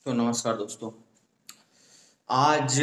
तो नमस्कार दोस्तों। आज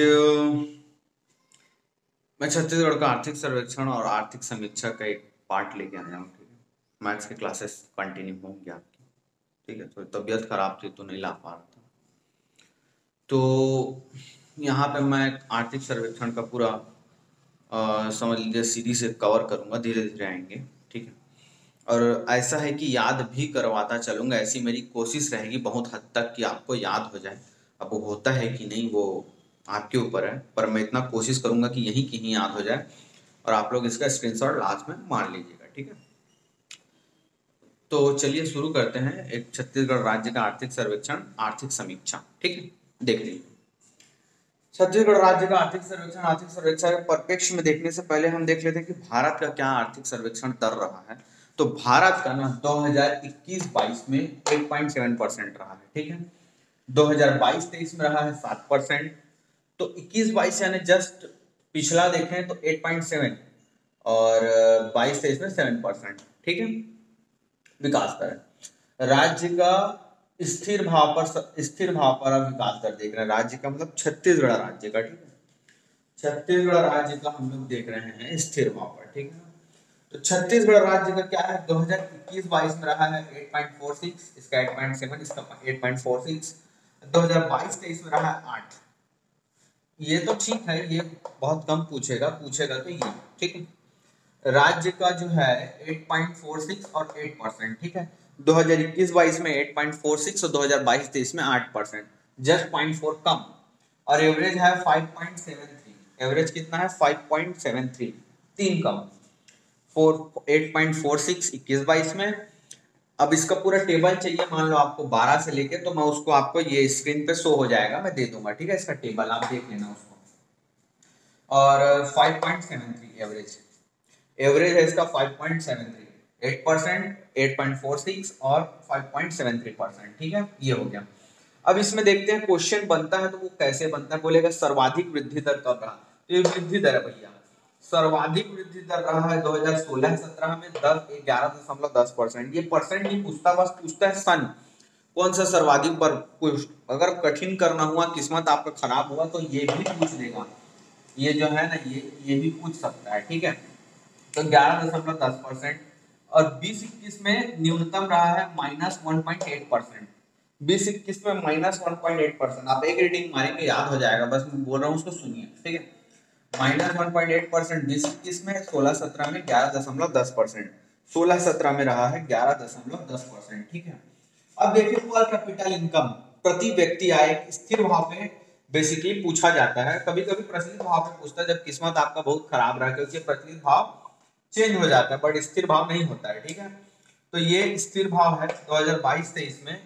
मैं छत्तीसगढ़ का आर्थिक सर्वेक्षण और आर्थिक समीक्षा का एक पार्ट लेके आया हूँ। ठीक है, मैथ्स की क्लासेस कंटिन्यू होंगी आपकी। ठीक है, तो तबीयत खराब थी तो नहीं ला पा रहा था। तो यहाँ पे मैं आर्थिक सर्वेक्षण का पूरा समझ लीजिए सीरीज से कवर करूँगा, धीरे धीरे आएंगे। ठीक है, और ऐसा है कि याद भी करवाता चलूँगा, ऐसी मेरी कोशिश रहेगी बहुत हद तक कि आपको याद हो जाए। अब वो होता है कि नहीं वो आपके ऊपर है, पर मैं इतना कोशिश करूँगा कि यहीं कहीं याद हो जाए और आप लोग इसका स्क्रीनशॉट लास्ट में मार लीजिएगा। ठीक है, तो चलिए शुरू करते हैं। एक छत्तीसगढ़ राज्य का आर्थिक सर्वेक्षण, आर्थिक समीक्षा। ठीक है, देख लीजिए। छत्तीसगढ़ राज्य का आर्थिक सर्वेक्षण, आर्थिक सर्वेक्षण के परिप्रेक्ष्य में देखने से पहले हम देख लेते हैं कि भारत का क्या आर्थिक सर्वेक्षण कर रहा है। तो भारत का ना 2021-22 में 8.7% रहा है। ठीक है, 2022-23 में रहा है 7%। तो 21-22 यानी जस्ट पिछला देखें तो 8.7 और 22-23 में 7%। ठीक है, विकास दर राज्य का स्थिर भाव पर अब विकास दर देख रहे हैं। राज्य का मतलब छत्तीसगढ़ राज्य का। ठीक है, छत्तीसगढ़ राज्य का हम लोग देख रहे हैं स्थिर भाव पर। ठीक है, तो छत्तीसगढ़ राज्य का क्या है, 2021-22 में रहा है 8.46, इसका 8.7, इसका 8.46। 2022-23 में रहा है 8। ये तो ठीक है, ये बहुत कम पूछेगा पूछेगा तो ये। ठीक है, राज्य का जो है 8.46 और 8%। ठीक है, 2021-22 में 8.46 और 2022-23 में 8%, जस्ट 0.4 कम। और एवरेज है 5.73। एवरेज कितना है, 5.73, 3 कम। 8.46 21-22 में। अब इसका पूरा टेबल चाहिए, मान लो आपको 12 से लेके, तो मैं उसको आपको ये स्क्रीन पे शो हो जाएगा, मैं दे दूंगा। ठीक है, इसका टेबल आप देख लेना उसको। और 5.73 एवरेज, एवरेज है इसका 5.73, 8%, 8.46 और 5.73%। ठीक है, ये हो गया। अब इसमें देखते हैं क्वेश्चन बनता है तो वो कैसे बनता है। बोलेगा सर्वाधिक वृद्धि दर कब रहा, तो ये वृद्धि दर है भैया। सर्वाधिक वृद्धि दर रहा है 2016-17 में 11.10%। ये परसेंट नहीं पूछता, बस पूछता है सन, कौन सा सर्वाधिक पर। अगर कठिन करना हुआ, किस्मत आपका खराब हुआ तो ये भी पूछ देगा। ये जो है ना, ये भी पूछ सकता है। ठीक है, तो 11.10%। और 20-21 में न्यूनतम रहा है -1.8%। 20-21 में -1.8%। आप एक रीडिंग मारेंगे याद हो जाएगा, बस मैं बोल रहा हूँ उसको सुनिए। ठीक है, -1.8% 20-21 में। 16-17 में 11.10%। 16-17 में रहा है 11.10%। ठीक है, अब देखिए पर कैपिटल इनकम, प्रति व्यक्ति आय, स्थिर भाव पे बेसिकली पूछा जाता है। कभी कभी प्रचलित भाव पे पूछता है जब किस्मत आपका बहुत खराब रहा, क्योंकि प्रचलित भाव चेंज हो जाता है बट स्थिर भाव नहीं होता है। ठीक है, तो ये स्थिर भाव है 2022-23 में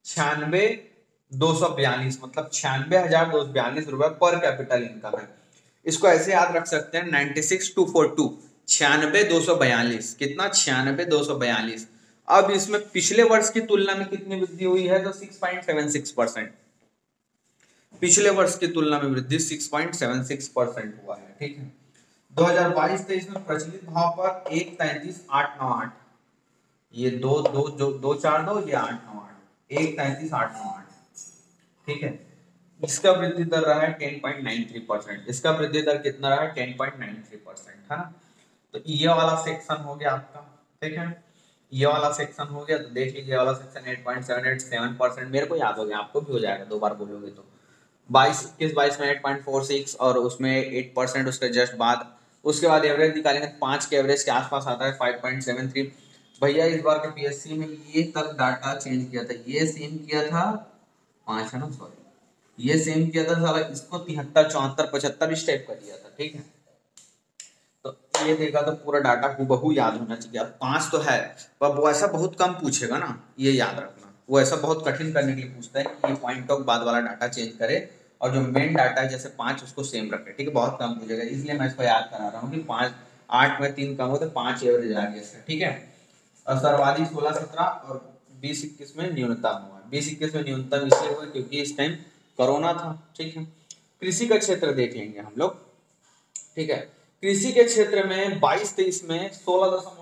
96,242, मतलब 96,242 रुपए पर कैपिटल इनकम है। इसको ऐसे याद रख सकते हैं 96,242, 96,242, कितना 96,242। अब इसमें पिछले वर्ष की तुलना में कितनी वृद्धि हुई है, तो 6.76%। पिछले वर्ष की तुलना में वृद्धि 6.76% हुआ है। ठीक है, 2022-23 में प्रचलित भाव पर 1.33,898, ये दो दो जो 242, ये 898, 1.33,898। ठीक है, इसका वृद्धि दर रहा है 10.93%। इसका वृद्धि दर कितना रहा है, 10.93%, है ना। तो ये वाला सेक्शन हो गया आपका। ठीक है, ये वाला सेक्शन हो गया। तो देख लीजिए वाला सेक्शन 8.787%, मेरे को याद हो गया, आपको भी हो जाएगा, दो बार बोलोगे तो। 22-21-22 में 8.46 और उसमें 8%, उसके जस्ट बाद उसके बाद एवरेज निकालेंगे, 5 के एवरेज के आसपास आता है 5.73। भैया इस बार के पीएससी में ये तक डाटा चेंज किया था, ये सेम किया था 5 है ना, सॉरी, ये सेम किया था साला, इसको 73, 74, 75 इस टाइप का दिया था। ठीक है, तो ये देखा तो पूरा डाटा हूबहू याद होना चाहिए। अब 5 तो है, पर वो ऐसा बहुत कम पूछेगा ना, ये याद रखना। वो ऐसा बहुत कठिन करने के लिए पूछता है कि ये पॉइंट ऑफ बाद वाला डाटा चेंज करे और जो मेन डाटा है जैसे 5 उसको सेम रखे। ठीक है, बहुत कम पूछेगा, इसलिए मैं इसको याद करा रहा हूँ कि 5, 8 में 3 कम हो तो 5 एवरेज आ गया इसका। ठीक है, और सर्वाधिक 16-17 और 20-21 में न्यूनतम हुआ। 20-21 में न्यूनतम इसलिए हुआ क्योंकि इस टाइम कोरोना था। ठीक है, कृषि का क्षेत्र देख लेंगे हम लोग। ठीक है, कृषि के क्षेत्र में 22-23 में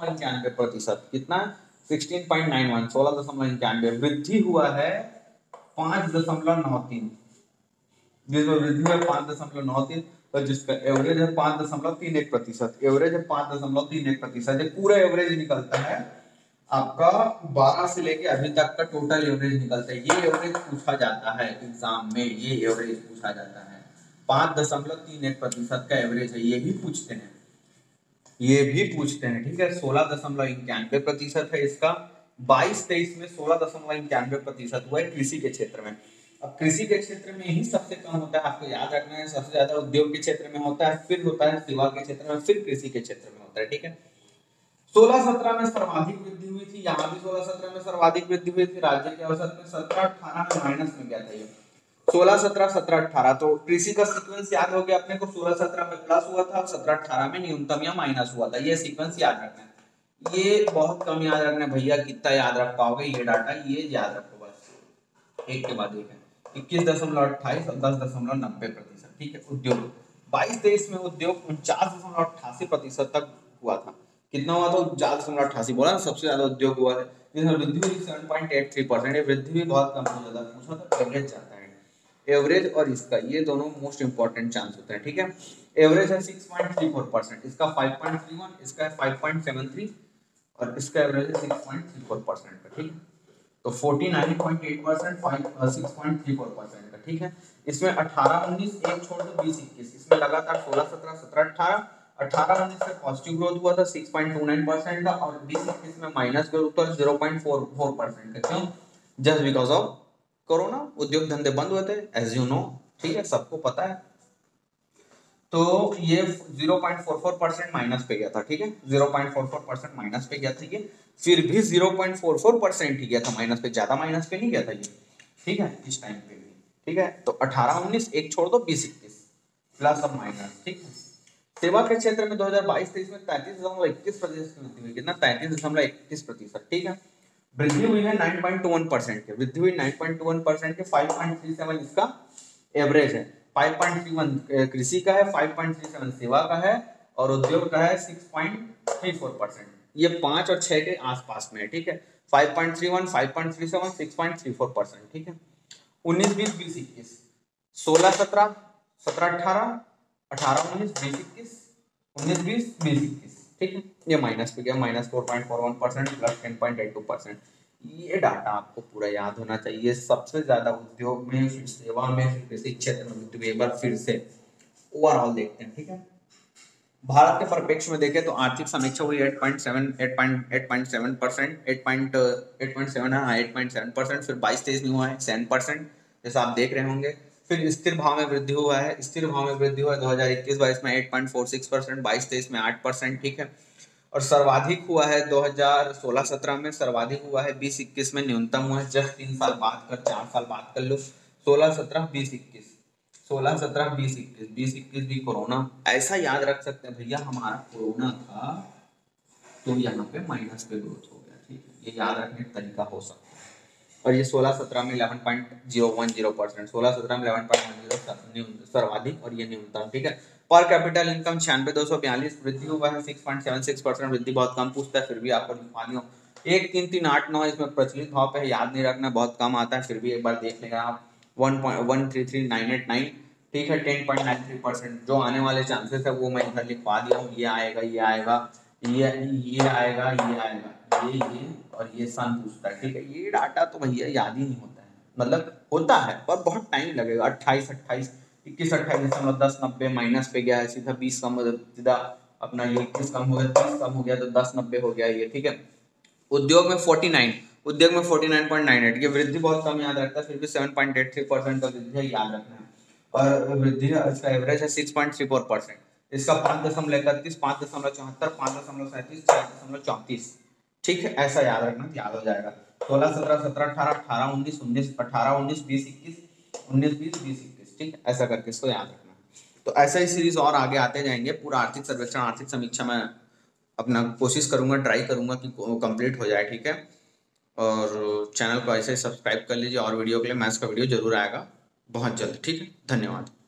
16.91%, कितना 16.91, 16.91 वृद्धि हुआ है 5.93, जिसमें वृद्धि है 5.93 और जिसका एवरेज है 5.31%। एवरेज है 5.31%। ये पूरा एवरेज निकलता है आपका 12 से लेके अभी तक का टोटल एवरेज निकलता है। ये एवरेज पूछा जाता है एग्जाम में, ये एवरेज पूछा जाता है 5.31% का एवरेज है। ये भी पूछते हैं, ये भी पूछते हैं, ठीक है। 16.91% है इसका। 22-23 में 16.91% हुआ है कृषि के क्षेत्र में। अब कृषि के क्षेत्र में ही सबसे कम होता है, आपको याद रखना है। सबसे ज्यादा उद्योग के क्षेत्र में होता है, फिर होता है सेवा के क्षेत्र में, फिर कृषि के क्षेत्र में होता है, ठीक है। 16-17 में सर्वाधिक वृद्धि हुई थी, यहाँ भी 16-17 में सर्वाधिक वृद्धि हुई थी। राज्य के औसत में 17-18 में माइनस में गया था ये। 16-17, 17-18 तो कृषि का सीक्वेंस याद हो गया अपने को। 16-17 में प्लस हुआ था, 17-18 में न्यूनतम या माइनस हुआ था। ये सीक्वेंस याद रखना है। ये बहुत कम याद रखना है भैया, कितना याद रख पाओगे ये डाटा, ये याद रखो बस एक के बाद एक है। 21.28 और 10.90%, ठीक है। उद्योग 22-23 में उद्योग 49.88% तक हुआ था। कितना हुआ था? 49.88 बोला ना, सबसे ज्यादा उद्योग हुआ है, जिसमें वृद्धि हुई 7.83%। ये वृद्धि भी बहुत कम हो जाता है, पूछा तो एवरेज जाता है। एवरेज और इसका ये दोनों मोस्ट इंपॉर्टेंट चांस होते हैं, ठीक है। एवरेज है 6.34%, इसका 5.31, इसका 5.73 और इसका एवरेज है 6.34% का, ठीक है। तो 49.8%, 6.34% का, ठीक है। इसमें 18-19 एक छोड़ दो 20-21, इसमें लगातार 16-17, 17-18, 18-19 से पॉजिटिव ग्रोथ हुआ था 6.29% का, और 20-21 में माइनस ग्रोथ हुआ 0.44% का। क्यों? जस्ट बिकॉज ऑफ कोरोना, उद्योग धंधे बंद हुए थे, एज यू नो, ठीक है, सबको पता है। तो ये 0.44% माइनस पे गया था, ठीक है। 0.44% माइनस पे गया था ये, फिर भी 0.44% ही गया था माइनस पे, ज्यादा माइनस पे नहीं गया था ये, ठीक है, इस टाइम पे भी, ठीक है। तो 18-19 एक छोड़ दो 20-21 प्लस और माइनस, ठीक है। सेवा के क्षेत्र में 2022-23 में 33.21% की वृद्धि हुई। कितना? 33.21%, ठीक है। वृद्धि हुई है 9.21% की, वृद्धि हुई 9.21% के। 5.37 इसका एवरेज है, 5.31 कृषि का है, 5.37 सेवा का है, और उद्योग का है 6.34%। ये 5 और 6 के आसपास में है, ठीक है। 5.31, 5.37, 6.34%, ठीक है। 19-20, 20-21, 16-17, 17-18, 18-19, 20-21, 19-20, 20-21, ठीक है। ये माइनस पे गया, -4.41% प्लस 10.82%। ये डाटा आपको पूरा याद होना चाहिए। सबसे ज्यादा उद्योग में, फिर सेवा में, फिर कृषि क्षेत्र में वृद्धि। एक बार फिर से ओवरऑल देखते हैं, ठीक है। भारत के परिप्रेक्ष्य में देखें तो आर्थिक समीक्षा हुई 8.7%, 8.7%। फिर 22-23 में हुआ है 7%, जैसा आप देख रहे होंगे। फिर स्थिर भाव में वृद्धि हुआ है, स्थिर भाव में वृद्धि हुआ है 2021-22 में 8.46%, 22-23 में 8%, ठीक है। और सर्वाधिक हुआ है 2016-17 में, सर्वाधिक हुआ है 20-21 में, न्यूनतम हुआ है जस्ट 3 साल बाद कर, 4 साल बाद कर लो। 16-17, 20-21, 16-17, 20-21, 20-21 भी कोरोना, ऐसा याद रख सकते हैं भैया, हमारा कोरोना था तो यहाँ पे माइनस पे ग्रोथ हो गया, ठीक है। ये याद रखने का तरीका हो सकता है। और ये 16-17 में 11.010%, 16-17 में 11.10 सर्वाधिक और ये न्यूनतम, ठीक है। पर कैपिटल इनकम 96,242, वृद्धि हुआ है 6.76%। वृद्धि बहुत कम पूछता है, फिर भी आपको लिखवा दिया 1,3,3,8,9 इसमें प्रचलित भाव पे याद नहीं रखना, बहुत कम आता है, फिर भी एक बार देख लेगा आप। 1.133989, ठीक है। 10.93%, जो आने वाले चांसेस है वो मैं इधर लिखवा दिया हूँ। ये आएगा, ये आएगा, ये आएगा, ये आएगा, ये और ये सन पूछता है, ठीक है। ये डाटा तो भैया याद ही नहीं होता है, मतलब होता है पर बहुत टाइम लगेगा। 28, 21,28,10,90 माइनस पे गया है, सीधा 20 कम हो, सीधा अपना ये 21 कम हो गया, 30 कम हो गया तो 10,90 हो गया ये, ठीक है। उद्योग में 49, उद्योग में 49.98, ये वृद्धि बहुत कम याद रखता है, फिर भी 7.83% का वृद्धि है, याद रखना है। और वृद्धि इसका एवरेज है 6.34%, इसका 5.31, 5.74, 5.37, 6.34, ठीक है। ऐसा याद रखना, याद हो जाएगा। 16-17, 17-18, 18-19, 18-19, 20-21, 19-20, 20-21, ठीक है। ऐसा करके इसको याद रखना है। तो ऐसा ही सीरीज और आगे आते जाएंगे। पूरा आर्थिक सर्वेक्षण, आर्थिक समीक्षा में अपना कोशिश करूंगा, ट्राई करूंगा कि कंप्लीट हो जाए, ठीक है। और चैनल को ऐसे सब्सक्राइब कर लीजिए, और वीडियो के लिए मैथ्स का वीडियो जरूर आएगा बहुत जल्द, ठीक है। धन्यवाद।